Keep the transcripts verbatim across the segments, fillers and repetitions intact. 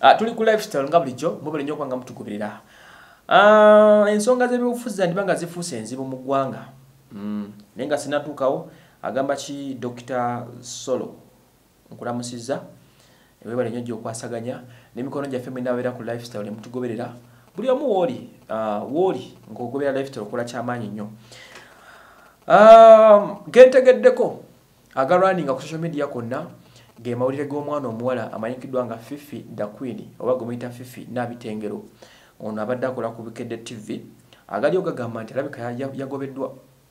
Ah tuli ku lifestyle nga bulijjo mubale nnyo kwanga mutugoberera. Ah ensonga z'ebyobufuzi ndibanga zifuuse enzibu mu ggwanga. Mm nenga sinatuukawo agamba ki Doctor Solo nkulamusiza ewebale nnyo gy'okwasaganya n'emikono gyaffe mwe nabeera ku lifestyle mutugoberera buli omu wooli uh, wooli ng'ogobera lifestyle okola kyamaanyi nnyo. Um, gentegeddeko agalwaninga ku social media konna ge mawulire g'omwana omuwala amanyikiddwa nga Fifi da Queen oba gomuyita Fifi Nabitengero ono abadde akola ku Bukedde T V agali ogagamba nti alabika yagobeddwa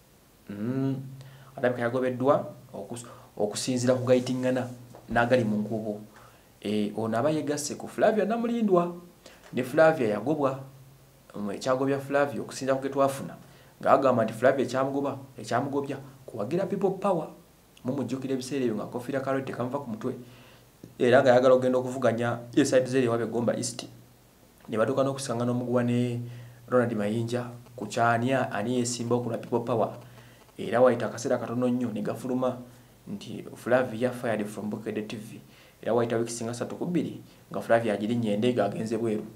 mm. alabika yagobeddwa okus, okusinzira ku gayitingana n'agali mu nkubo e, ono aba yegasse ku Flavia Namulindwa ne Flavia yagobwa um, ekyagobya Flavia okusinzira ku getwafuna ng'agamba nti Flavia ekyamugoba ekyamugobya kuwagira people power mumujjukira ebiseera ebyo nga Kofira Karate kamuva ku mutwe era nga yagala ogenda okuvuganya eside zeri wabe Gomba East ne batuuka n'okusangana omuguwa ne Ronald Mayinja ku kyanya ani yesimba okula people power era wayita akaseera katono nnyo ne gafuluma nti Flavia fired from Bukedde T V era wayita wiki singa satu ku bbiri nga Flavia agirinnye endege agenze bweru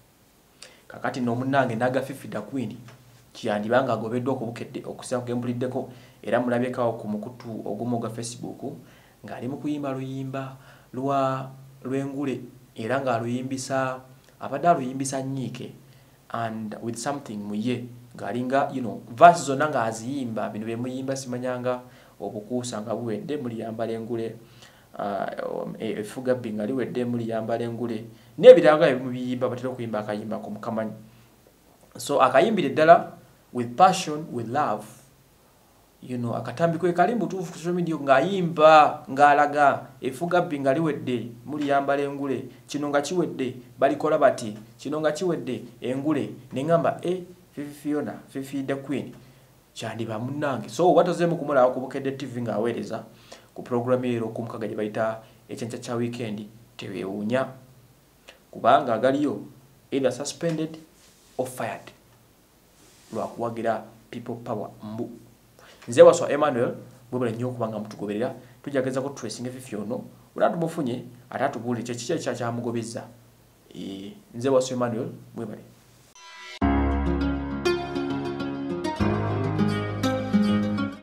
kakati n'omunnange naga Fifi da Queen kyandibanga agobeddwa ku Bukedde okusa kugembuliddeko era mulabyekawo ku mukutu ogumu gwa Facebook ng'ali mu kuyimba luyimba lwa lwengule era ng'aluyimbisa abadde aluyimbisa nnyiike and with something muye ng'alinga you know verse zonna ng'aziyimba bino bye muyimba simanyanga obukuusa nga buwedde muliyamba lengule uh, efuga bbi nga liwedde muliyamba lengule n'ebiranga ebimubiyimba batera okuyimba akayimba ku mukamanyi so akayimbire ddala with passion with love you know akatambi kwe kali mutuufu ku social media ng'ayimba ng'alaga efuga bbi nga liwedde muliyamba lengule kino nga kiwedde balikola bati kino nga kiwedde engule neŋŋamba e Fifi Fiona Fifi da Queen kyandiba munnange so watozeemu kumulaba ku Bukedde T V ng'aweereza ku programu ero ku mukaga gye bayita ekyenkya kya weekend teweewuunya kubanga agaliyo either suspended or fired lwakuwagira people power mbu nze waswa Emmanuel bwebale nnyo okubanga mutugoberera tujageza ko tracing Fifi ono bula tumufunye ate atubuulire kye kiki ekyamugobezza nze waswa Emmanuel bwebale